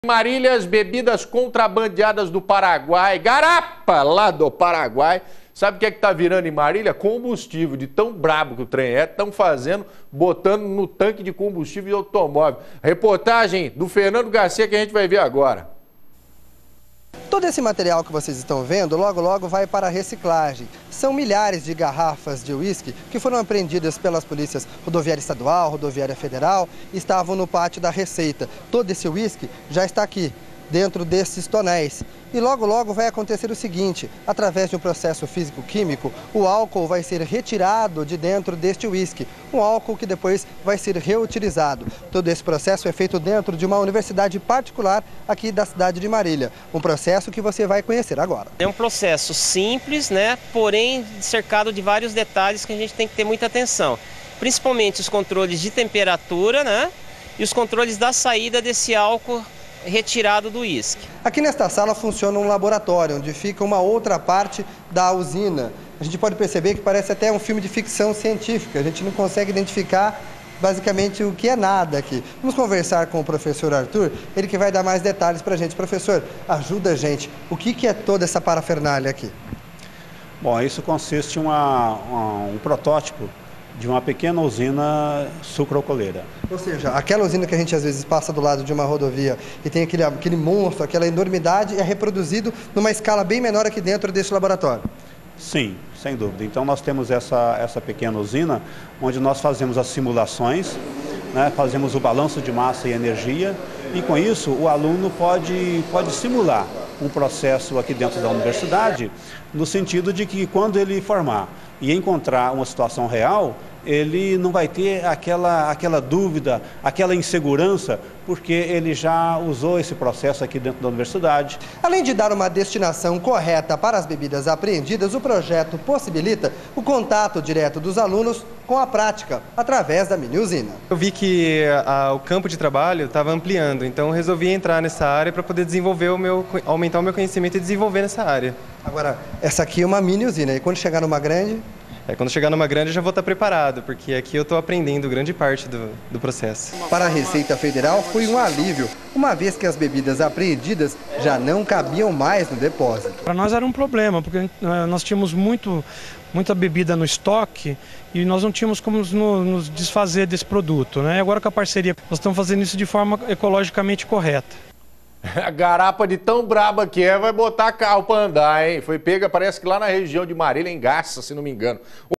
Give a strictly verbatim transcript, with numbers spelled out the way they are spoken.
Marília, as bebidas contrabandeadas do Paraguai, garapa lá do Paraguai. Sabe o que é que tá virando em Marília? Combustível, de tão brabo que o trem é, estão fazendo, botando no tanque de combustível de automóvel. Reportagem do Fernando Garcia que a gente vai ver agora. Todo esse material que vocês estão vendo, logo logo vai para a reciclagem. São milhares de garrafas de uísque que foram apreendidas pelas polícias rodoviária estadual, rodoviária federal e estavam no pátio da Receita. Todo esse uísque já está aqui, dentro desses tonéis. E logo logo vai acontecer o seguinte: através de um processo físico-químico, o álcool vai ser retirado de dentro deste uísque, um álcool que depois vai ser reutilizado. Todo esse processo é feito dentro de uma universidade particular aqui da cidade de Marília, um processo que você vai conhecer agora. É um processo simples, né? Porém cercado de vários detalhes que a gente tem que ter muita atenção, principalmente os controles de temperatura, né? E os controles da saída desse álcool retirado do uísque. Aqui nesta sala funciona um laboratório, onde fica uma outra parte da usina. A gente pode perceber que parece até um filme de ficção científica, a gente não consegue identificar basicamente o que é nada aqui. Vamos conversar com o professor Arthur, ele que vai dar mais detalhes para a gente. Professor, ajuda a gente, o que que é toda essa parafernália aqui? Bom, isso consiste em uma, uma, um protótipo de uma pequena usina sucroalcooleira. Ou seja, aquela usina que a gente às vezes passa do lado de uma rodovia e tem aquele, aquele monstro, aquela enormidade, é reproduzido numa escala bem menor aqui dentro desse laboratório. Sim, sem dúvida. Então nós temos essa, essa pequena usina onde nós fazemos as simulações, né, fazemos o balanço de massa e energia e com isso o aluno pode, pode simular um processo aqui dentro da universidade, no sentido de que quando ele formar e encontrar uma situação real, ele não vai ter aquela, aquela dúvida, aquela insegurança, porque ele já usou esse processo aqui dentro da universidade. Além de dar uma destinação correta para as bebidas apreendidas, o projeto possibilita o contato direto dos alunos com a prática, através da mini usina. Eu vi que a, o campo de trabalho estava ampliando, então eu resolvi entrar nessa área para poder desenvolver o meu, aumentar o meu conhecimento e desenvolver nessa área. Agora, essa aqui é uma mini usina, e quando chegar numa grande... É, quando chegar numa grande eu já vou estar preparado, porque aqui eu estou aprendendo grande parte do, do processo. Para a Receita Federal foi um alívio, uma vez que as bebidas apreendidas já não cabiam mais no depósito. Para nós era um problema, porque nós tínhamos muito, muita bebida no estoque e nós não tínhamos como nos, nos desfazer desse produto, né? Agora com a parceria, nós estamos fazendo isso de forma ecologicamente correta. A garapa de tão braba que é, vai botar carro para andar, hein? Foi pega, parece que lá na região de Marília, em Garça, se não me engano.